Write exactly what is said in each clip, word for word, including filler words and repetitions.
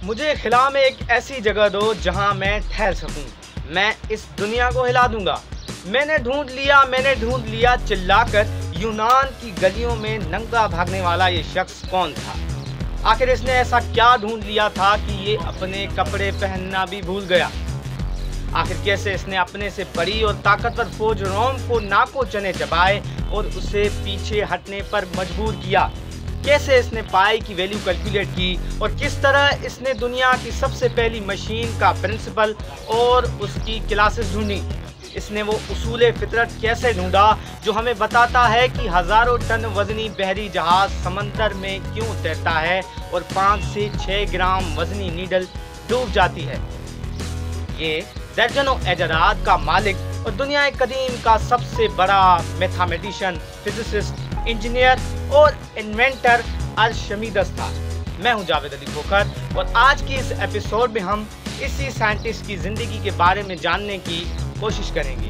मुझे खिला में एक ऐसी जगह दो जहां मैं ठहर सकूं। मैं इस दुनिया को हिला दूंगा। मैंने ढूंढ लिया मैंने ढूंढ लिया चिल्लाकर यूनान की गलियों में नंगा भागने वाला ये शख्स कौन था। आखिर इसने ऐसा क्या ढूंढ लिया था कि ये अपने कपड़े पहनना भी भूल गया। आखिर कैसे इसने अपने से बड़ी और ताकतवर फौज रोम को नाको चने चबाए और उसे पीछे हटने पर मजबूर किया। कैसे इसने पाई की वैल्यू कैलकुलेट की और किस तरह इसने दुनिया की सबसे पहली मशीन का प्रिंसिपल और उसकी क्लासेस ढूंढी। इसने वो उसूल फितरत कैसे ढूंढा जो हमें बताता है कि हजारों टन वजनी बहरी जहाज समंदर में क्यों तैरता है और पाँच से छः ग्राम वजनी नीडल डूब जाती है। ये दर्जनों एजादात का मालिक और दुनिया कदीम का सबसे बड़ा मैथमेटिशियन, फिजिसिस्ट, इंजीनियर और इन्वेंटर अर्शमीदस था। मैं हूं जावेद अली खोखर और आज की इस एपिसोड में हम इसी साइंटिस्ट की जिंदगी के बारे में जानने की कोशिश करेंगे।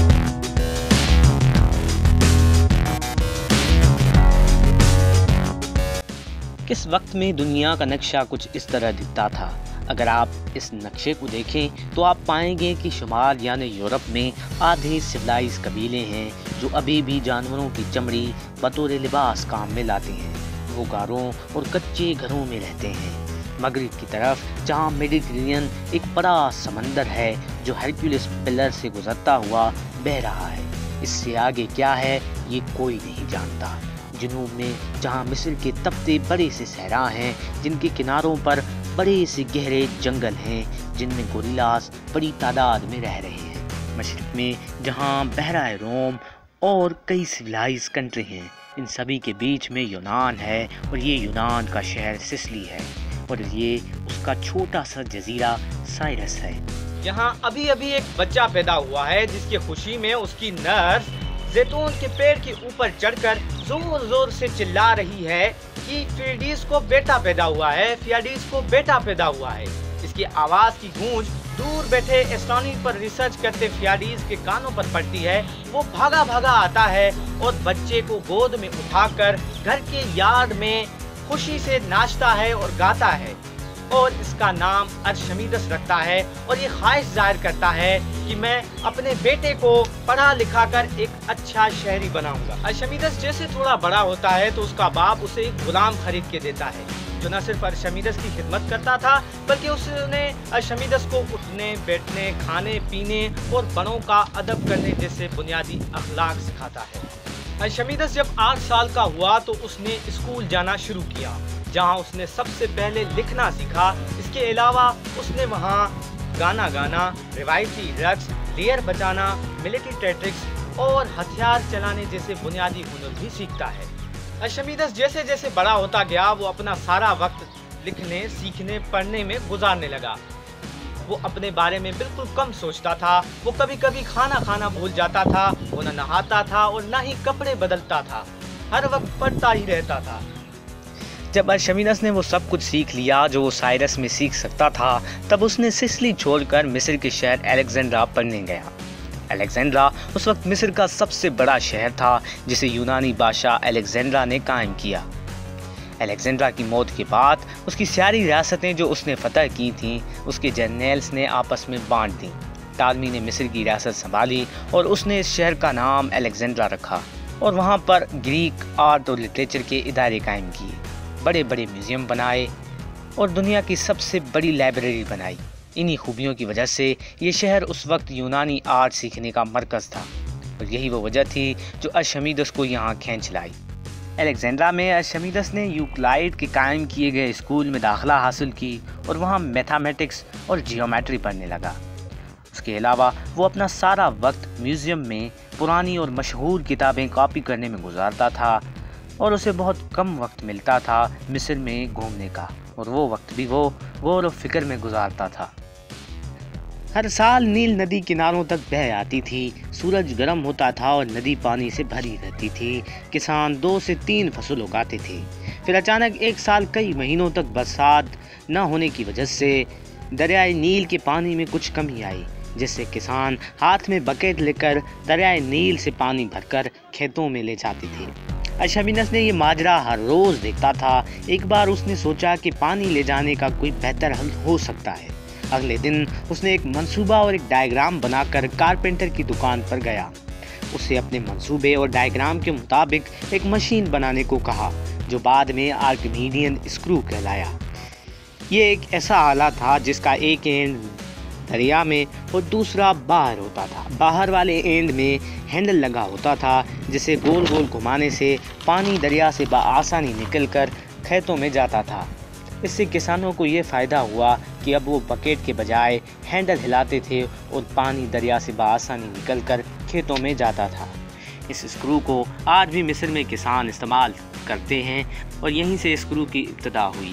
किस वक्त में दुनिया का नक्शा कुछ इस तरह दिखता था। अगर आप इस नक्शे को देखें तो आप पाएंगे कि शुमाल यानी यूरोप में आधे सिविलाइज कबीले हैं जो अभी भी जानवरों की चमड़ी बतौर लिबास काम में लाते हैं। वो गारों और कच्चे घरों में रहते हैं। मगरिब की तरफ जहाँ मेडिटेरेनियन एक बड़ा समंदर है जो हरक्यूलिस पिलर से गुजरता हुआ बह रहा है। इससे आगे क्या है ये कोई नहीं जानता। जुनूब में जहाँ मिस्र के तपते बड़े से सहरा हैं जिनके किनारों पर बड़े से गहरे जंगल हैं जिनमें गोरिल्लास बड़ी तादाद में रह रहे हैं। मशरिक में जहाँ बहराए रोम और कई सिविलाइज कंट्री हैं, इन सभी के बीच में यूनान है और ये यूनान का शहर सिसिली है और ये उसका छोटा सा जजीरा साइरस है। यहाँ अभी अभी एक बच्चा पैदा हुआ है जिसकी खुशी में उसकी नर्स जैतून के पेड़ के ऊपर चढ़कर जोर जोर से चिल्ला रही है कि फियाडीस को बेटा पैदा हुआ है फियाडीस को बेटा पैदा हुआ है। इसकी आवाज की गूंज दूर बैठे एस्ट्रोनॉमी पर रिसर्च करते फियाडीस के कानों पर पड़ती है। वो भागा भागा आता है और बच्चे को गोद में उठाकर घर के यार्ड में खुशी से नाचता है और गाता है और इसका नाम अर्शमीदस रखता है और ये ख्वाहिश जाहिर करता है कि मैं अपने बेटे को पढ़ा लिखा कर एक अच्छा शहरी बनाऊंगा। अर्शमीदस जैसे थोड़ा बड़ा होता है तो उसका बाप उसे एक गुलाम खरीद के देता है जो न सिर्फ अर्शमीदस की खिदमत करता था बल्कि उसने अर्शमीदस को उठने बैठने खाने पीने और बड़ों का अदब करने जैसे बुनियादी अखलाक सिखाता है। अर्शमीदस जब आठ साल का हुआ तो उसने स्कूल जाना शुरू किया जहाँ उसने सबसे पहले लिखना सीखा। इसके अलावा उसने वहाँ गाना गाना, रिवायती रक्स, लेयर बजाना, मिलिट्री टैक्टिक्स और हथियार चलाने जैसे बुनियादी हुनर भी सीखता है। अर्शमीदस जैसे जैसे बड़ा होता गया वो अपना सारा वक्त लिखने, सीखने, पढ़ने में गुजारने लगा। वो अपने बारे में बिल्कुल कम सोचता था। वो कभी कभी खाना खाना भूल जाता था, वो न नहाता था और न ही कपड़े बदलता था, हर वक्त पढ़ता ही रहता था। जब अर्शमीदस ने वो सब कुछ सीख लिया जो वो साइरस में सीख सकता था तब उसने सिसिली छोड़कर मिस्र के शहर अलेक्जेंड्रा पढ़ने गया। अलेक्जेंड्रा उस वक्त मिस्र का सबसे बड़ा शहर था जिसे यूनानी बादशाह अलेक्जेंड्रा ने कायम किया। अलेक्जेंड्रा की मौत के बाद उसकी सारी रियासतें जो उसने फतह की थीं उसके जर्नल्स ने आपस में बांट दी। टालमी ने मिस्र की रियासत संभाली और उसने इस शहर का नाम अलेक्जेंड्रा रखा और वहाँ पर ग्रीक आर्ट और लिटरेचर के इदारे कायम किए, बड़े बड़े म्यूज़ियम बनाए और दुनिया की सबसे बड़ी लाइब्रेरी बनाई। इन्हीं खूबियों की वजह से ये शहर उस वक्त यूनानी आर्ट सीखने का मरकज़ था और यही वो वजह थी जो अर्शमीदस को यहाँ खींच लाई। अलेक्जेंड्रा में अर्शमीदस ने यूक्लाइड के कायम किए गए स्कूल में दाखिला हासिल की और वहाँ मैथमेटिक्स और जियोमेट्री पढ़ने लगा। उसके अलावा वो अपना सारा वक्त म्यूज़ियम में पुरानी और मशहूर किताबें कॉपी करने में गुजारता था और उसे बहुत कम वक्त मिलता था मिस्र में घूमने का और वो वक्त भी वो गौर और फिक्र में गुजारता था। हर साल नील नदी किनारों तक बह आती थी, सूरज गर्म होता था और नदी पानी से भरी रहती थी। किसान दो से तीन फसल उगाते थे। फिर अचानक एक साल कई महीनों तक बरसात न होने की वजह से दरियाए नील के पानी में कुछ कमी आई, जिससे किसान हाथ में बकेट लेकर दरियाए नील से पानी भरकर खेतों में ले जाते थे। अर्शमिनस ने ये माजरा हर रोज़ देखता था। एक बार उसने सोचा कि पानी ले जाने का कोई बेहतर हल हो सकता है। अगले दिन उसने एक मंसूबा और एक डायग्राम बनाकर कारपेंटर की दुकान पर गया। उसे अपने मंसूबे और डायग्राम के मुताबिक एक मशीन बनाने को कहा, जो बाद में आर्किमिडियन स्क्रू कहलाया। ये एक ऐसा आला था जिसका एक एंड दरिया में और दूसरा बाहर होता था। बाहर वाले एंड में हैंडल लगा होता था, जिसे गोल गोल घुमाने से पानी दरिया से बआसानी निकलकर खेतों में जाता था। इससे किसानों को ये फ़ायदा हुआ कि अब वो बकेट के बजाय हैंडल हिलाते थे और पानी दरिया से बआसानी निकलकर खेतों में जाता था। इस स्क्रू को आज भी मिस्र में किसान इस्तेमाल करते हैं और यहीं से स्क्रू की इब्तिदा हुई।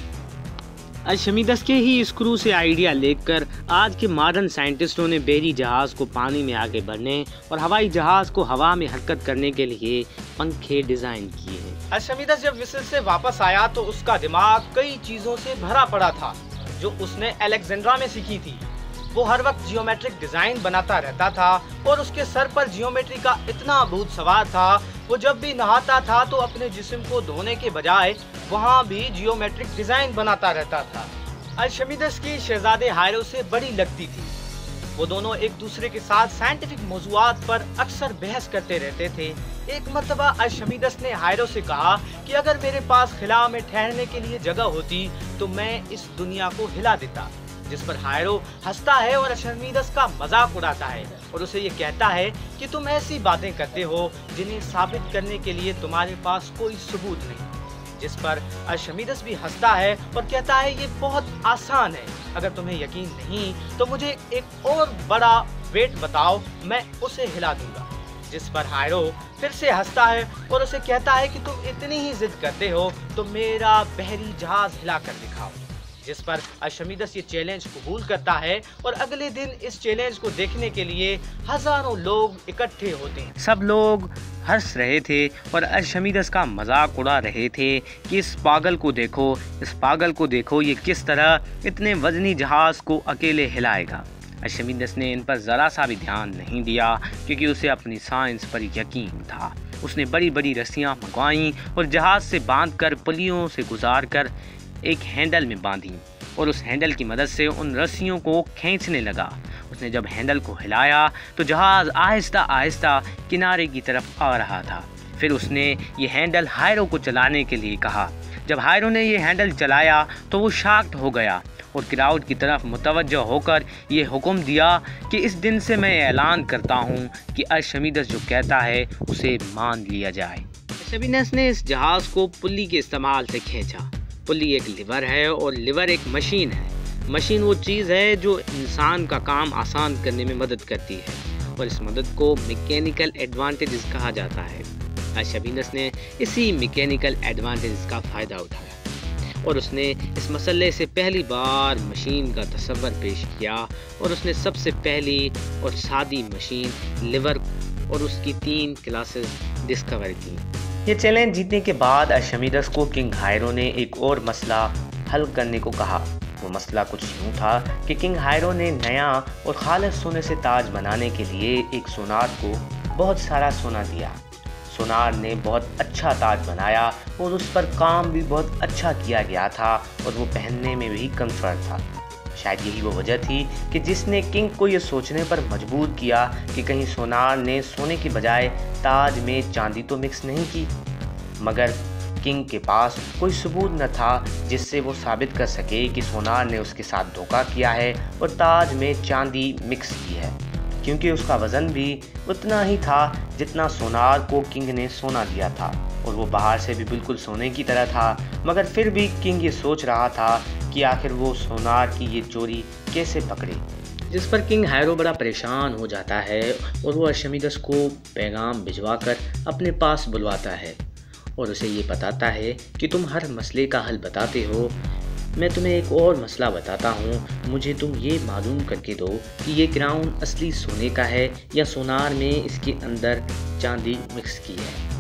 अर्शमिदस के ही स्क्रू से आइडिया लेकर आज के मॉडर्न साइंटिस्टों ने बहरी जहाज़ को पानी में आगे बढ़ने और हवाई जहाज़ को हवा में हरकत करने के लिए पंखे डिज़ाइन किए हैं। अर्शमिदस जब मिस्र से वापस आया तो उसका दिमाग कई चीज़ों से भरा पड़ा था जो उसने अलेक्जेंड्रा में सीखी थी। वो हर वक्त जियोमेट्रिक डिजाइन बनाता रहता था और उसके सर पर जियोमेट्री का इतना भूत सवार था। वो जब भी नहाता था तो अपने जिस्म को धोने के बजाय वहाँ भी जियोमेट्रिक डिजाइन बनाता रहता था। अर्शमिदस की शहजादे हायरो से बड़ी लगती थी। वो दोनों एक दूसरे के साथ साइंटिफिक मौज़ूआत पर अक्सर बहस करते रहते थे। एक मर्तबा अर्शमिदस ने हायरो से कहा कि अगर मेरे पास खिला में ठहरने के लिए जगह होती तो मैं इस दुनिया को हिला देता। जिस पर हायरो हंसता है और अर्शमिदस का मजाक उड़ाता है और उसे ये कहता है कि तुम ऐसी बातें करते हो जिन्हें साबित करने के लिए तुम्हारे पास कोई सबूत नहीं। जिस पर अर्शमिदस भी हंसता है और कहता है ये बहुत आसान है, अगर तुम्हें यकीन नहीं तो मुझे एक और बड़ा वेट बताओ, मैं उसे हिला दूंगा। जिस पर हायरो फिर से हंसता है और उसे कहता है कि तुम इतनी ही जिद करते हो तो मेरा बहरी जहाज हिला कर दिखाओ। जिस पर अर्शमिदस ये चैलेंज कबूल करता है और अगले दिन इस चैलेंज को देखने के लिए हजारों लोग इकट्ठे होते हैं। सब लोग हंस रहे थे और अर्शमिदस का मजाक उड़ा रहे थे कि इस पागल को देखो, इस पागल को देखो, ये किस तरह इतने वजनी जहाज को अकेले हिलाएगा। अर्शमिदस ने इन पर ज़रा सा भी ध्यान नहीं दिया क्योंकि उसे अपनी साइंस पर यकीन था। उसने बड़ी बड़ी रस्सियाँ मंगवाईं और जहाज से बांधकर पुलियों से गुजार कर एक हैंडल में बांधी और उस हैंडल की मदद से उन रस्सियों को खींचने लगा। उसने जब हैंडल को हिलाया तो जहाज़ आहिस्ता आहिस्ता किनारे की तरफ आ रहा था। फिर उसने ये हैंडल हायरो को चलाने के लिए कहा। जब हायरो ने ये हैंडल चलाया तो वो शॉक्ड हो गया और क्राउड की तरफ मुतवज्जो होकर ये हुक्म दिया कि इस दिन से मैं ऐलान करता हूँ कि अर्शमिदस जो कहता है उसे मान लिया जाए। अर्शमिदस ने इस जहाज़ को पुल्ली के इस्तेमाल से खींचा। पुल्ली एक लिवर है और लिवर एक मशीन है। मशीन वो चीज़ है जो इंसान का काम आसान करने में मदद करती है और इस मदद को मैकेनिकल एडवांटेजेस कहा जाता है। अर्शमिदस ने इसी मैकेनिकल एडवांटेजेस का फ़ायदा उठाया और उसने इस मसले से पहली बार मशीन का तस्वर पेश किया और उसने सबसे पहली और सादी मशीन लिवर और उसकी तीन क्लासेस डिस्कवर की। ये चैलेंज जीतने के बाद अर्शमिदस को किंग हायरो ने एक और मसला हल करने को कहा। वो मसला कुछ यूँ था कि किंग हायरो ने नया और खालिस सोने से ताज बनाने के लिए एक सोनार को बहुत सारा सोना दिया। सोनार ने बहुत अच्छा ताज बनाया और उस पर काम भी बहुत अच्छा किया गया था और वो पहनने में भी कंफर्ट था। शायद यही वो वजह थी कि जिसने किंग को ये सोचने पर मजबूर किया कि कहीं सोनार ने सोने की बजाय ताज में चांदी तो मिक्स नहीं की। मगर किंग के पास कोई सबूत न था जिससे वो साबित कर सके कि सोनार ने उसके साथ धोखा किया है और ताज में चांदी मिक्स की है, क्योंकि उसका वज़न भी उतना ही था जितना सोनार को किंग ने सोना दिया था और वो बाहर से भी बिल्कुल सोने की तरह था। मगर फिर भी किंग ये सोच रहा था कि आखिर वो सोनार की ये चोरी कैसे पकड़े। जिस पर किंग हायरो बड़ा परेशान हो जाता है और वो अर्शमिदस को पैगाम भिजवाकर अपने पास बुलवाता है और उसे ये बताता है कि तुम हर मसले का हल बताते हो, मैं तुम्हें एक और मसला बताता हूँ, मुझे तुम ये मालूम करके दो कि ये क्राउन असली सोने का है या सोनार में इसके अंदर चांदी मिक्स की है।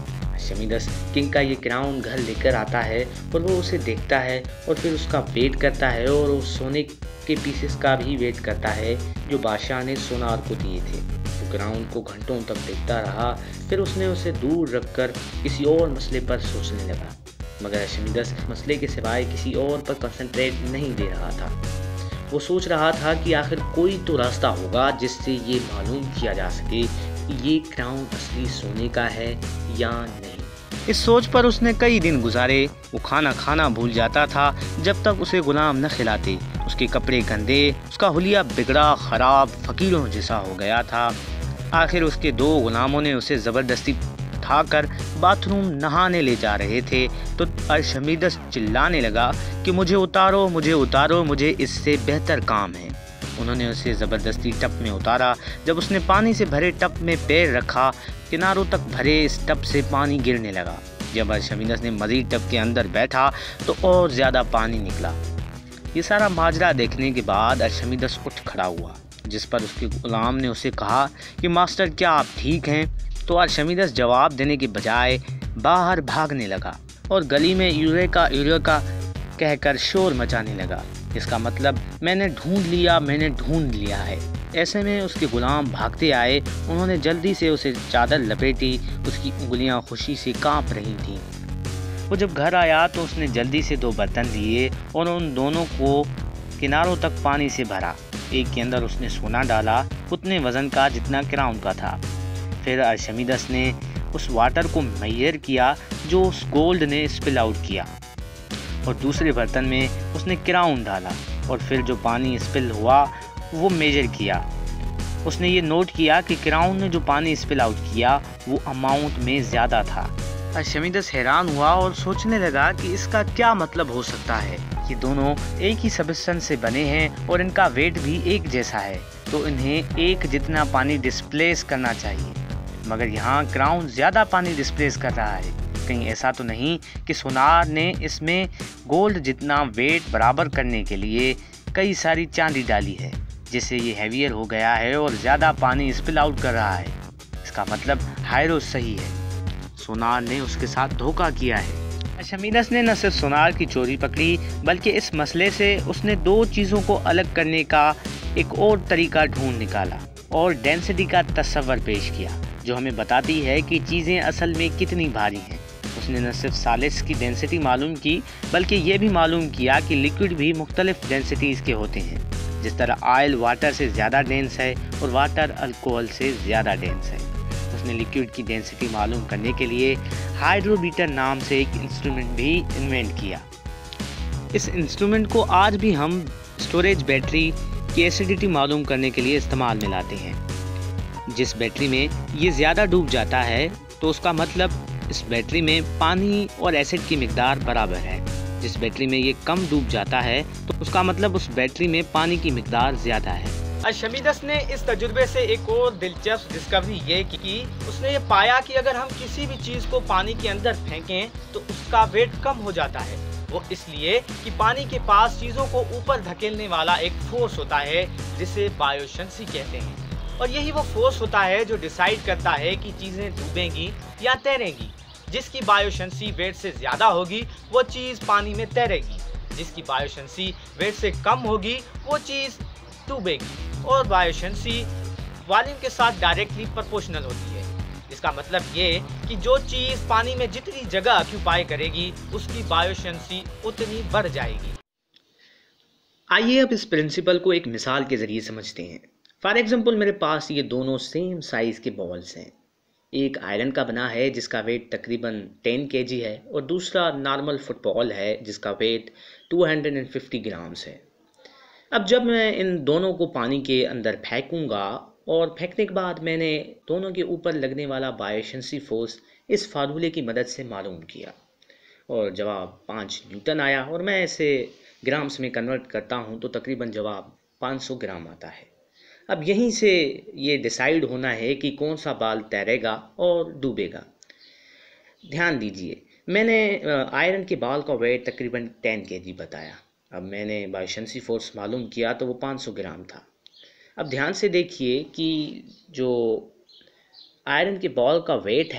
अर्शमीदस किंग का ये क्राउन घर लेकर आता है और वो उसे देखता है और फिर उसका वेट करता है और उस सोने के पीसेस का भी वेट करता है जो बादशाह ने सोनार को दिए थे। वो क्राउन को घंटों तक देखता रहा, फिर उसने उसे दूर रखकर किसी और मसले पर सोचने लगा, मगर अर्शमीदस मसले के सिवाय किसी और पर कंसंट्रेट नहीं दे रहा था। वो सोच रहा था कि आखिर कोई तो रास्ता होगा जिससे ये मालूम किया जा सके कि ये क्राउन असली सोने का है या नहीं। इस सोच पर उसने कई दिन गुजारे। वो खाना खाना भूल जाता था जब तक उसे गुलाम न खिलाते। उसके कपड़े गंदे, उसका हुलिया बिगड़ा खराब फकीरों जैसा हो गया था। आखिर उसके दो गुलामों ने उसे ज़बरदस्ती उठाकर बाथरूम नहाने ले जा रहे थे तो अर्शमीदस चिल्लाने लगा कि मुझे उतारो, मुझे उतारो, मुझे इससे बेहतर काम है। उन्होंने उसे ज़बरदस्ती टब में उतारा। जब उसने पानी से भरे टब में पैर रखा, किनारों तक भरे इस टब से पानी गिरने लगा। जब अर्शमीदस ने मज़ीद टब के अंदर बैठा तो और ज़्यादा पानी निकला। ये सारा माजरा देखने के बाद अर्शमीदस उठ खड़ा हुआ, जिस पर उसके गुलाम ने उसे कहा कि मास्टर क्या आप ठीक हैं? तो अर्शमीदस जवाब देने के बजाय बाहर भागने लगा और गली में यूरेका यूरेका कहकर शोर मचाने लगा। इसका मतलब मैंने ढूंढ लिया, मैंने ढूंढ लिया है। ऐसे में उसके गुलाम भागते आए। उन्होंने जल्दी से उसे चादर लपेटी। उसकी उंगलियां खुशी से कांप रही थीं। वो जब घर आया तो उसने जल्दी से दो बर्तन लिए और उन दोनों को किनारों तक पानी से भरा। एक के अंदर उसने सोना डाला, उतने वज़न का जितना क्राउन का था। फिर अर्शमीदस ने उस वाटर को मेजर किया जो उस गोल्ड ने स्पिल आउट किया और दूसरे बर्तन में उसने क्राउन डाला और फिर जो पानी स्पिल हुआ वो मेजर किया। उसने ये नोट किया कि क्राउन ने जो पानी स्पिल आउट किया वो अमाउंट में ज़्यादा था। अर्शमीदस हैरान हुआ और सोचने लगा कि इसका क्या मतलब हो सकता है। ये दोनों एक ही सबस्टेंस से बने हैं और इनका वेट भी एक जैसा है, तो इन्हें एक जितना पानी डिस्प्लेस करना चाहिए, मगर यहाँ क्राउन ज़्यादा पानी डिस्प्लेस कर रहा है। कहीं ऐसा तो नहीं कि सोनार ने इसमें गोल्ड जितना वेट बराबर करने के लिए कई सारी चांदी डाली है, जिससे ये हैवियर हो गया है और ज़्यादा पानी स्पिल आउट कर रहा है। इसका मतलब हायरो सही है, सोनार ने उसके साथ धोखा किया है। अर्शमीदस ने न सिर्फ सोनार की चोरी पकड़ी, बल्कि इस मसले से उसने दो चीज़ों को अलग करने का एक और तरीका ढूंढ निकाला और डेंसिटी का तस्वर पेश किया, जो हमें बताती है कि चीज़ें असल में कितनी भारी हैं। उसने न सिर्फ सालिस की डेंसिटी मालूम की, बल्कि ये भी मालूम किया कि लिक्विड भी मुख्तलिफ डेंसिटीज़ के होते हैं। जिस तरह ऑयल वाटर से ज़्यादा डेंस है और वाटर अल्कोहल से ज़्यादा डेंस है। उसने लिक्विड की डेंसिटी मालूम करने के लिए हाइड्रोमीटर नाम से एक इंस्ट्रूमेंट भी इन्वेंट किया। इस इंस्ट्रूमेंट को आज भी हम स्टोरेज बैटरी की एसिडिटी मालूम करने के लिए इस्तेमाल में लाते हैं। जिस बैटरी में ये ज़्यादा डूब जाता है तो उसका मतलब इस बैटरी में पानी और एसिड की मिकदार बराबर है। जिस बैटरी में ये कम डूब जाता है तो उसका मतलब उस बैटरी में पानी की मिकदार ज़्यादा है। अर्शमीदस ने इस तजुर्बे से एक और दिलचस्प डिस्कवरी ये की कि उसने ये पाया कि अगर हम किसी भी चीज़ को पानी के अंदर फेंकें तो उसका वेट कम हो जाता है। वो इसलिए कि पानी के पास चीज़ों को ऊपर धकेलने वाला एक फोर्स होता है जिसे बायोशंसी कहते हैं, और यही वो फोर्स होता है जो डिसाइड करता है कि चीज़ें डूबेंगी या तैरेंगी। जिसकी बायोशंसी वेट से ज़्यादा होगी वो चीज़ पानी में तैरेगी, जिसकी बायोशंसी वेट से कम होगी वो चीज़ डूबेगी, और बायोशंसी वॉल्यूम के साथ डायरेक्टली प्रोपोर्शनल होती है। इसका मतलब ये कि जो चीज़ पानी में जितनी जगह ऑक्यूपाई करेगी उसकी बायोशंसी उतनी बढ़ जाएगी। आइए अब इस प्रिंसिपल को एक मिसाल के ज़रिए समझते हैं। फॉर एग्जांपल मेरे पास ये दोनों सेम साइज़ के बॉल्स हैं। एक आयरन का बना है जिसका वेट तकरीबन टेन केजी है और दूसरा नॉर्मल फुटबॉल है जिसका weight two hundred fifty grams है। अब जब मैं इन दोनों को पानी के अंदर फेंकूंगा और फेंकने के बाद मैंने दोनों के ऊपर लगने वाला बायोशंसी फोर्स इस फार्मूले की मदद से मालूम किया और जवाब पाँच न्यूटन आया, और मैं इसे ग्राम्स में कन्वर्ट करता हूँ तो तकरीबन जवाब पाँच सौ ग्राम आता है। अब यहीं से ये डिसाइड होना है कि कौन सा बाल तैरेगा और डूबेगा। ध्यान दीजिए, मैंने आयरन के बाल का वेट तकरीबन टेन केजी बताया। अब मैंने बायोशंसी फोर्स मालूम किया तो वो पाँच सौ ग्राम था। अब ध्यान से देखिए कि जो आयरन के बॉल का वेट है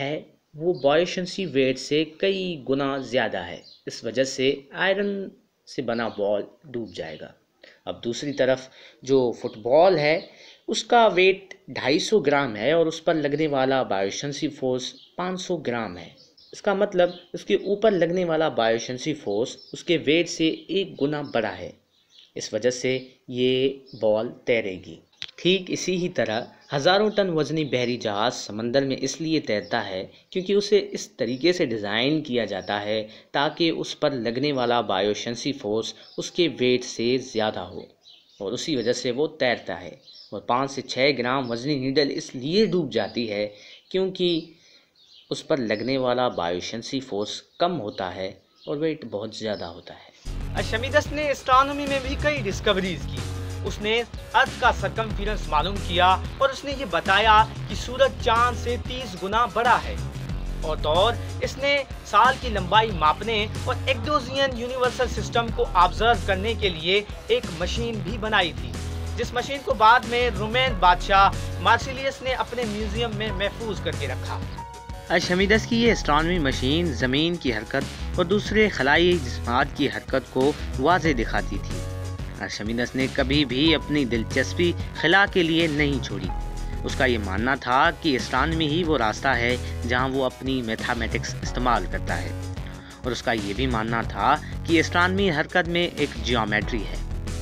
वो बॉयशंसी वेट से कई गुना ज़्यादा है। इस वजह से आयरन से बना बॉल डूब जाएगा। अब दूसरी तरफ जो फुटबॉल है उसका वेट दो सौ पचास ग्राम है और उस पर लगने वाला बायोशंसी फोर्स पाँच सौ ग्राम है। इसका मतलब उसके ऊपर लगने वाला बायोशंसी फोर्स उसके वेट से एक गुना बड़ा है। इस वजह से ये बॉल तैरेगी। ठीक इसी ही तरह हज़ारों टन वजनी बहरी जहाज़ समंदर में इसलिए तैरता है क्योंकि उसे इस तरीके से डिज़ाइन किया जाता है ताकि उस पर लगने वाला बायोशंसी फोर्स उसके वेट से ज़्यादा हो और उसी वजह से वो तैरता है। और पाँच से छः ग्राम वजनी नीडल इसलिए डूब जाती है क्योंकि उस पर लगने वाला बायोशंसी फोर्स कम होता है और वेट बहुत ज़्यादा होता है। अर्शिमिदस ने एस्ट्रोनॉमी में भी कई डिस्कवरीज की। उसने अर्थ का सरकमफेरेंस मालूम किया और उसने ये बताया कि सूरज चांद से तीस गुना बड़ा है। और तो और इसने साल की लंबाई मापने और एक्डोजियन यूनिवर्सल सिस्टम को ऑब्जर्व करने के लिए एक मशीन भी बनाई थी, जिस मशीन को बाद में रोमन बादशाह मार्सिलियस ने अपने म्यूजियम में महफूज करके रखा। अर्शिमिदस की ये एस्ट्रोनॉमी मशीन ज़मीन की हरकत और दूसरे खलाई जिस्मात की हरकत को वाज़े दिखाती थी। अर्शिमिदस ने कभी भी अपनी दिलचस्पी खला के लिए नहीं छोड़ी। उसका ये मानना था कि एस्ट्रोनॉमी ही वो रास्ता है जहां वो अपनी मैथमेटिक्स इस्तेमाल करता है और उसका ये भी मानना था कि एस्ट्रोनॉमी हरकत में एक जियोमेट्री है।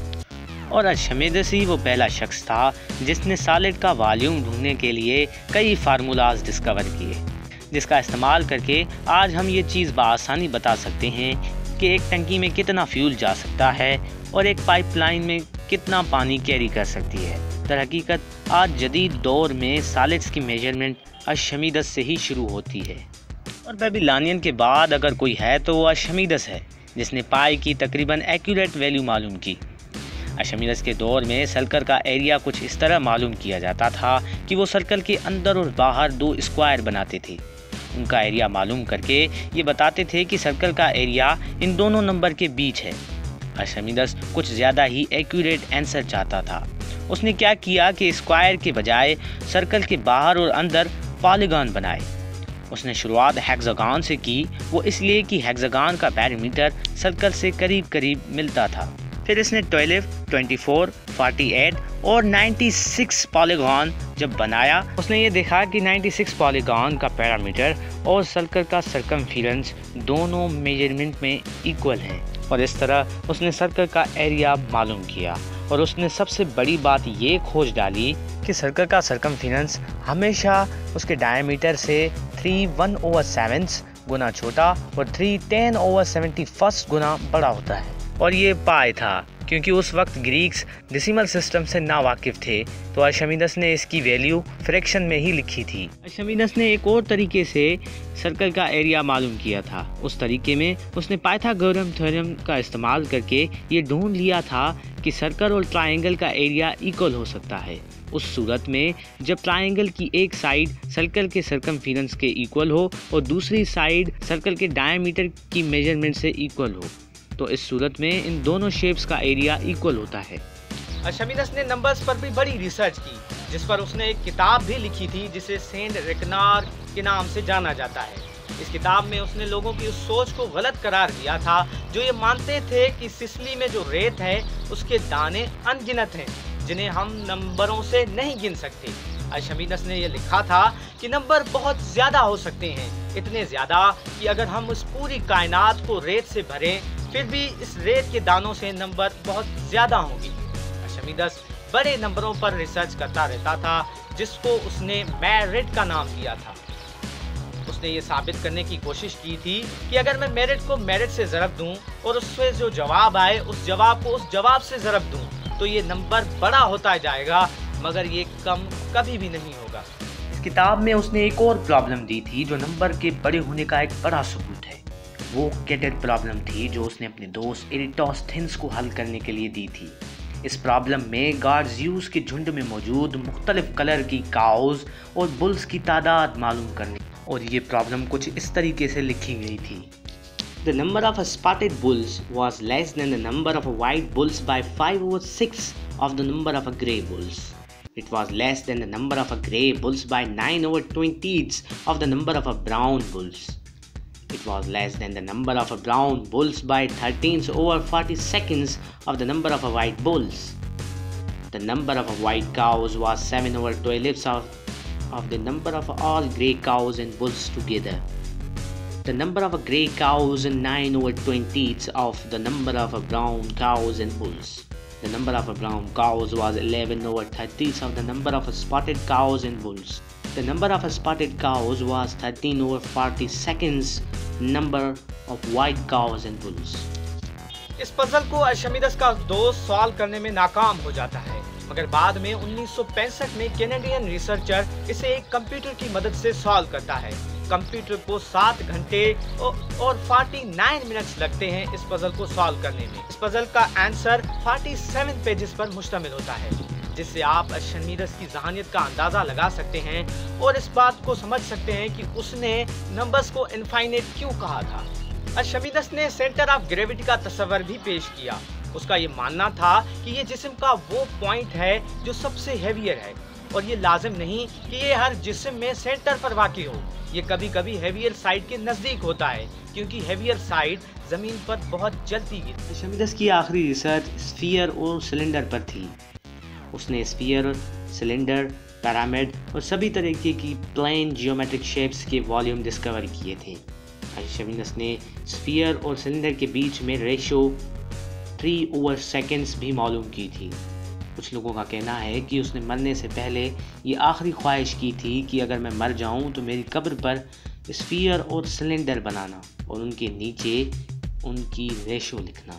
और अर्शिमिदस ही वो पहला शख्स था जिसने सॉलिड का वॉल्यूम ढूंढने के लिए कई फार्मूलाज डिस्कवर किए, जिसका इस्तेमाल करके आज हम ये चीज़ बआसानी बता सकते हैं कि एक टंकी में कितना फ्यूल जा सकता है और एक पाइपलाइन में कितना पानी कैरी कर सकती है। दरहकीकत आज जदीद दौर में सॉलिड्स की मेजरमेंट अर्शिमिदस से ही शुरू होती है और बेबीलोनियन के बाद अगर कोई है तो वो अर्शिमिदस है, जिसने पाई की तकरीबन एक्यूरेट वैल्यू मालूम की। अर्शिमिदस के दौर में सर्कल का एरिया कुछ इस तरह मालूम किया जाता था कि वो सर्कल के अंदर और बाहर दो स्क्वायर बनाते थे। उनका एरिया मालूम करके ये बताते थे कि सर्कल का एरिया इन दोनों नंबर के बीच है। अर्शिमिदस कुछ ज़्यादा ही एक्यूरेट आंसर चाहता था। उसने क्या किया कि स्क्वायर के बजाय सर्कल के बाहर और अंदर पॉलीगॉन बनाए। उसने शुरुआत हेक्सागॉन से की, वो इसलिए कि हेक्सागॉन का पेरीमीटर सर्कल से करीब करीब मिलता था। फिर इसने बारह, चौबीस, अड़तालीस और छियानवे पॉलीगॉन जब बनाया, उसने ये देखा कि छियानवे पॉलीगॉन का पैरामीटर और सर्कल का सरकमफेरेंस दोनों मेजरमेंट में इक्वल हैं और इस तरह उसने सर्कल का एरिया मालूम किया। और उसने सबसे बड़ी बात ये खोज डाली कि सर्कल का सरकमफेरेंस हमेशा उसके डायमीटर से थ्री वन ओवर सेवन्थ गुना छोटा और three ten over seventy first गुना बड़ा होता है। और ये पाए था क्योंकि उस वक्त ग्रीक्स डेसिमल सिस्टम से नावाकिफ थे, तो अर्शिमिदस ने इसकी वैल्यू फ्रैक्शन में ही लिखी थी। अर्शिमिदस ने एक और तरीके से सर्कल का एरिया मालूम किया था। उस तरीके में उसने पाइथागोरम थ्योरम का इस्तेमाल करके ये ढूंढ लिया था कि सर्कल और ट्रायंगल का एरिया इक्वल हो सकता है उस सूरत में जब ट्रायंगल की एक साइड सर्कल के सरकमफेरेंस के इक्वल हो और दूसरी साइड सर्कल के डायमीटर की मेजरमेंट से इक्वल हो। तो इस सूरत में इन दोनों शेप्स का एरिया इक्वल होता है। अर्शिमिदस ने नंबर्स पर भी बड़ी रिसर्च की, जिस पर उसने एक किताब भी लिखी थी जिसे सेंट रेकनार के नाम से जाना जाता है। इस किताब में उसने लोगों की उस सोच को गलत करार दिया था जो ये मानते थे कि सिसली में जो रेत है उसके दाने अनगिनत हैं, जिन्हें हम नंबरों से नहीं गिन सकते। अर्शिमिदस ने यह लिखा था कि नंबर बहुत ज्यादा हो सकते हैं, इतने ज्यादा कि अगर हम उस पूरी कायनात को रेत से भरें फिर भी इस रेत के दानों से नंबर बहुत ज्यादा होंगी। अर्शिमिदस बड़े नंबरों पर रिसर्च करता रहता था, जिसको उसने मेरिट का नाम दिया था। उसने ये साबित करने की कोशिश की थी कि अगर मैं मेरिट को मेरिट से ज़रब दूं और उससे जो जवाब आए उस जवाब को उस जवाब से ज़रब दूं तो ये नंबर बड़ा होता जाएगा, मगर ये कम कभी भी नहीं होगा। इस किताब में उसने एक और प्रॉब्लम दी थी जो नंबर के बड़े होने का एक बड़ा सबूत है। वो कैटेड प्रॉब्लम थी जो उसने अपने दोस्त एरिटोस्थेनेस को हल करने के लिए दी थी। इस प्रॉब्लम में गॉड ज़्यूस के झुंड में मौजूद मुख्तलिफ कलर की काउज और बुल्स की तादाद मालूम करनी, और ये प्रॉब्लम कुछ इस तरीके से लिखी गई थी। The number of spotted bulls was less than the number of white bulls by five over six of the number of grey bulls. It was less than the number of a grey bulls by nine over twenties of the number of a brown bulls. It was less than the number of a brown bulls by thirteens over forty-seconds of the number of a white bulls. The number of a white cows was seven over twelves of, of the number of all grey cows and bulls together. The number of a grey cows and nine over twenties of the number of a brown cows and bulls. The number of brown cows was eleven over thirties of the number of spotted cows and bulls. The number of spotted cows was thirteen over forty-seconds number of white cows and bulls. इस puzzle को अर्शिमिदस का दोस्त solve करने में नाकाम हो जाता है, मगर बाद में उन्नीस सौ पैंसठ में कैनेडियन रिसर्चर इसे एक कंप्यूटर की मदद से सॉल्व करता है। कंप्यूटर को सात घंटे और उनचास मिनट्स लगते हैं इस पजल को सॉल्व करने में। इस पजल का आंसर सैंतालीस पेजेस पर मुश्तमिल होता है, जिससे आप अर्शिमिदस की ज़हानियत का अंदाजा लगा सकते हैं और इस बात को समझ सकते हैं कि उसने नंबर्स को इनफाइनाइट क्यों कहा था। अर्शिमिदस ने सेंटर ऑफ ग्रेविटी का तस्वर भी पेश किया। उसका ये मानना था कि ये जिस्म का वो पॉइंट है जो सबसे हेवियर है, और ये लाजिम नहीं कि ये हर जिस्म में सेंटर पर वाक़ई हो। ये कभी कभी हेवियर साइड के नज़दीक होता है, क्योंकि हेवियर साइड ज़मीन पर बहुत जल्दी गिरती है। अर्शिमिदस की आखिरी रिसर्च स्फीयर और सिलेंडर पर थी। उसने स्फीयर, सिलेंडर, पिरामिड और सभी तरीके की प्लेन जियोमेट्रिक शेप्स के वॉल्यूम डिस्कवर किए थे। अर्शिमिदस ने स्फीयर और सिलेंडर के बीच में रेशो थ्री ओवर सेकेंड्स भी मालूम की थी। कुछ लोगों का कहना है कि उसने मरने से पहले ये आखिरी ख्वाहिश की थी कि अगर मैं मर जाऊं तो मेरी कब्र पर स्फीयर और सिलेंडर बनाना और उनके नीचे उनकी रेशो लिखना।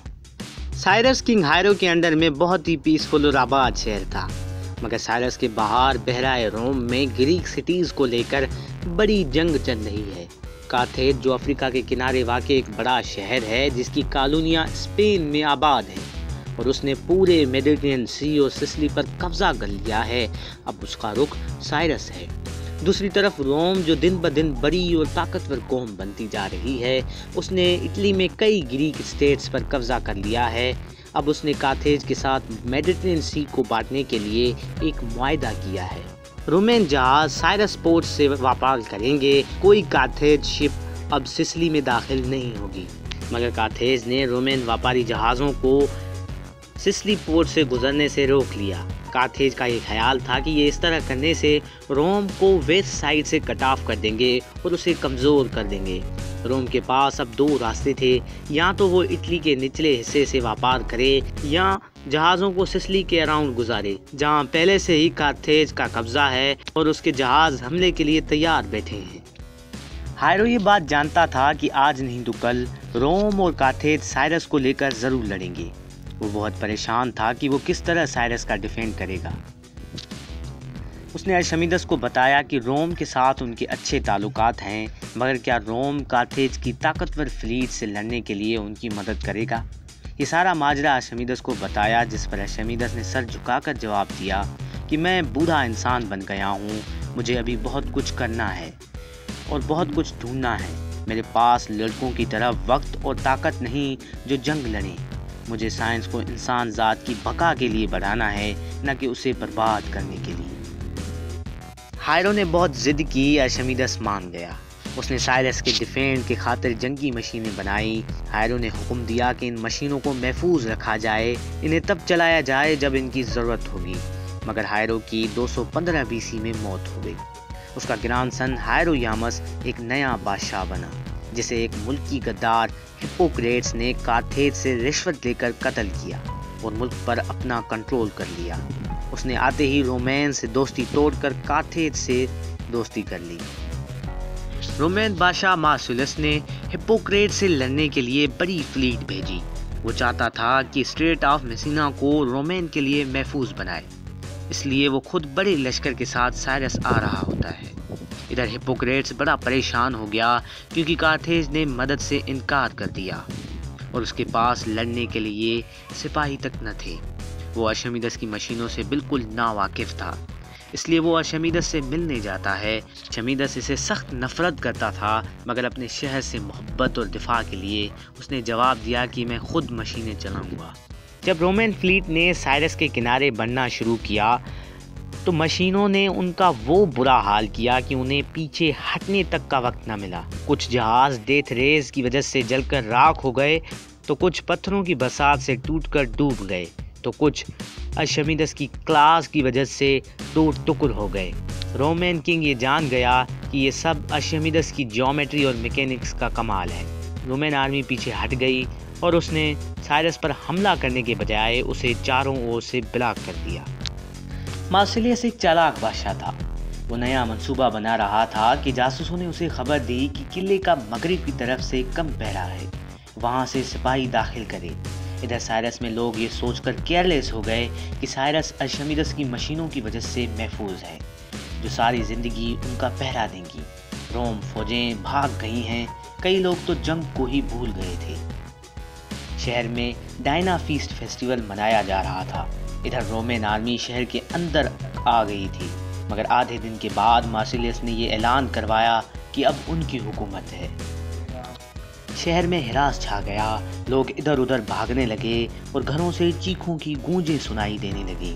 साइरस किंग हायरो के अंडर में बहुत ही पीसफुल और आबाद शहर था, मगर साइरस के बाहर बहराए रोम में ग्रीक सिटीज़ को लेकर बड़ी जंग चल रही है। कार्थेज, जो अफ्रीका के किनारे वाक़ एक बड़ा शहर है जिसकी कॉलोनियाँ स्पेन में आबाद हैं, और उसने पूरे मेडिटेरेनियन सी और सिसिली पर कब्जा कर लिया है। अब उसका रुख साइरस है। दूसरी तरफ रोम, जो दिन ब दिन बड़ी और ताकतवर कौम बनती जा रही है, उसने इटली में कई ग्रीक स्टेट्स पर कब्जा कर लिया है। अब उसने कार्थेज के साथ मेडिटेरेनियन सी को बांटने के लिए एक मुआहदा किया है। रोमन जहाज साइरस पोर्ट से व्यापार करेंगे। कोई कार्थेज शिप अब सिसिली में दाखिल नहीं होगी, मगर कार्थेज ने रोमन व्यापारी जहाज़ों को सिसिली पोर्ट से गुजरने से रोक लिया। कार्थेज का ये ख्याल था कि ये इस तरह करने से रोम को वेस्ट साइड से कट ऑफ कर देंगे और उसे कमज़ोर कर देंगे। रोम के पास अब दो रास्ते थे, या तो वो इटली के निचले हिस्से से व्यापार करे या जहाज़ों को सिसिली के अराउंड गुजारे, जहाँ पहले से ही कार्थेज का कब्जा है और उसके जहाज़ हमले के लिए तैयार बैठे हैं। हायरो ये बात जानता था कि आज नहीं तो कल रोम और कार्थेज साइरस को लेकर ज़रूर लड़ेंगे। वो बहुत परेशान था कि वो किस तरह साइरस का डिफेंड करेगा। उसने अर्शिमिदस को बताया कि रोम के साथ उनके अच्छे ताल्लुकात हैं, मगर क्या रोम कार्थेज की ताकतवर फ्लीट से लड़ने के लिए उनकी मदद करेगा। ये सारा माजरा अर्शिमिदस को बताया, जिस पर अर्शिमिदस ने सर झुकाकर जवाब दिया कि मैं बूढ़ा इंसान बन गया हूँ, मुझे अभी बहुत कुछ करना है और बहुत कुछ ढूंढना है। मेरे पास लड़कों की तरह वक्त और ताकत नहीं जो जंग लड़ें। मुझे साइंस को इंसान ज़ात की बका के लिए बढ़ाना है, न कि उसे बर्बाद करने के लिए। हायरो ने बहुत ज़िद की। अर्शिमिदस मान गया। उसने साइरस के डिफेंड के खातिर जंगी मशीनें बनाई। हायरो ने हुक्म दिया कि इन मशीनों को महफूज रखा जाए, इन्हें तब चलाया जाए जब इनकी ज़रूरत होगी। मगर हायरो की दो सौ पंद्रह बीसी में मौत हो गई। उसका ग्रांडसन हायरोयामस एक नया बादशाह बना, जिसे एक मुल्की गद्दार हिप्पोक्रेट्स ने कार्थेज से रिश्वत लेकर कत्ल किया और मुल्क पर अपना कंट्रोल कर लिया। उसने आते ही रोमैन से दोस्ती तोड़कर कार्थेज से दोस्ती कर ली। रोमैन बादशाह मार्सिलस ने हिप्पोक्रेट्स से लड़ने के लिए बड़ी फ्लीट भेजी। वो चाहता था कि स्ट्रेट ऑफ मेसिना को रोमैन के लिए महफूज बनाए, इसलिए वो खुद बड़े लश्कर के साथ साइरस आ रहा होता है। इधर हिप्पोक्रेट्स बड़ा परेशान हो गया क्योंकि कार्थेज ने मदद से इनकार कर दिया और उसके पास लड़ने के लिए सिपाही तक न थे। वो अर्शिमिदस की मशीनों से बिल्कुल नावाकिफ था, इसलिए वो अर्शिमिदस से मिलने जाता है। अर्शिमिदस इसे सख्त नफरत करता था, मगर अपने शहर से मोहब्बत और दिफा के लिए उसने जवाब दिया कि मैं खुद मशीनें चलाऊंगा। जब रोमन फ्लीट ने साइरस के किनारे बनना शुरू किया तो मशीनों ने उनका वो बुरा हाल किया कि उन्हें पीछे हटने तक का वक्त न मिला। कुछ जहाज डेथ रेस की वजह से जलकर राख हो गए, तो कुछ पत्थरों की बरसात से टूटकर डूब गए, तो कुछ अर्शिमिदस की क्लास की वजह से दो टुकड़ हो गए। रोमन किंग ये जान गया कि ये सब अर्शिमिदस की ज्योमेट्री और मैकेनिक्स का कमाल है। रोमन आर्मी पीछे हट गई और उसने साइरस पर हमला करने के बजाय उसे चारों ओर से ब्लॉक कर दिया। मार्सिलियस एक चालाक बादशाह था। वो नया मंसूबा बना रहा था कि जासूसों ने उसे खबर दी कि किले का मगरिब की तरफ से कम पहरा है, वहाँ से सिपाही दाखिल करे। इधर साइरस में लोग ये सोचकर केयरलेस हो गए कि साइरस अर्शिमिदस की मशीनों की वजह से महफूज है, जो सारी जिंदगी उनका पहरा देंगी। रोम फौजें भाग गई हैं, कई लोग तो जंग को ही भूल गए थे। शहर में डायना फीस्ट फेस्टिवल मनाया जा रहा था। इधर रोमन आर्मी शहर के अंदर आ गई थी, मगर आधे दिन के बाद मार्सिलियस ने ये ऐलान करवाया कि अब उनकी हुकूमत है। शहर में हिरास छा गया, लोग इधर उधर भागने लगे और घरों से चीखों की गूंजें सुनाई देने लगी।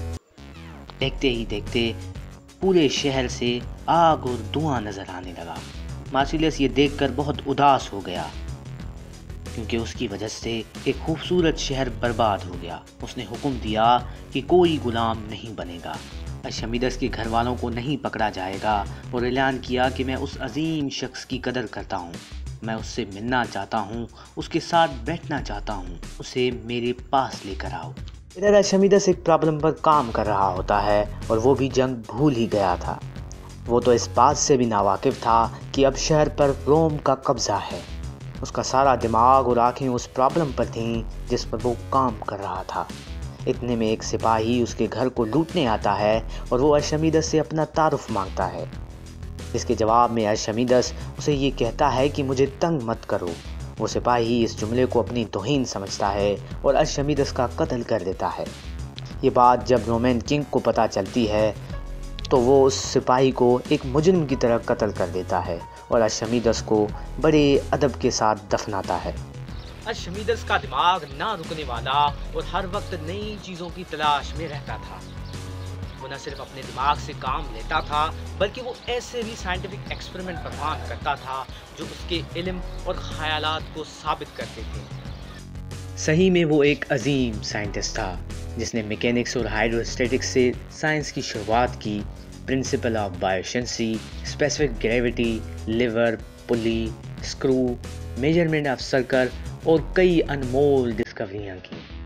देखते ही देखते पूरे शहर से आग और धुआं नजर आने लगा। मार्सिलियस ये देखकर बहुत उदास हो गया, क्योंकि उसकी वजह से एक खूबसूरत शहर बर्बाद हो गया। उसने हुक्म दिया कि कोई गुलाम नहीं बनेगा, अर्शिमिदस के घर वालों को नहीं पकड़ा जाएगा, और ऐलान किया कि मैं उस अजीम शख्स की कदर करता हूँ, मैं उससे मिलना चाहता हूँ, उसके साथ बैठना चाहता हूँ, उसे मेरे पास लेकर आओ। इधर अर्शिमिदस एक प्रॉब्लम पर काम कर रहा होता है और वो भी जंग भूल ही गया था। वो तो इस बात से भी नावाकिफ था कि अब शहर पर रोम का कब्जा है। उसका सारा दिमाग और आंखें उस प्रॉब्लम पर थीं जिस पर वो काम कर रहा था। इतने में एक सिपाही उसके घर को लूटने आता है और वो अर्शिमिदस से अपना तारुफ मांगता है। इसके जवाब में अर्शिमिदस उसे ये कहता है कि मुझे तंग मत करो। वो सिपाही इस जुमले को अपनी तौहीन समझता है और अर्शिमिदस का कत्ल कर देता है। ये बात जब रोमन किंग को पता चलती है तो वो उस सिपाही को एक मुजरिम की तरह कत्ल कर देता है और अर्शिमिदस को बड़े अदब के साथ दफनाता है। अर्शिमिदस का दिमाग ना रुकने वाला और हर वक्त नई चीजों की तलाश में रहता था। वो न सिर्फ अपने दिमाग से काम लेता था, बल्कि वो ऐसे भी साइंटिफिक एक्सपेरिमेंट परफॉर्म करता था जो उसके इल्म और ख्यालात को साबित करते थे। सही में वो एक अजीम साइंटिस्ट था, जिसने मैकेनिक्स और हाइड्रोस्टैटिक्स से साइंस की शुरुआत की। Principle of buoyancy, specific gravity, lever, pulley, screw, measurement of circle और कई अनमोल डिस्कवरियां की।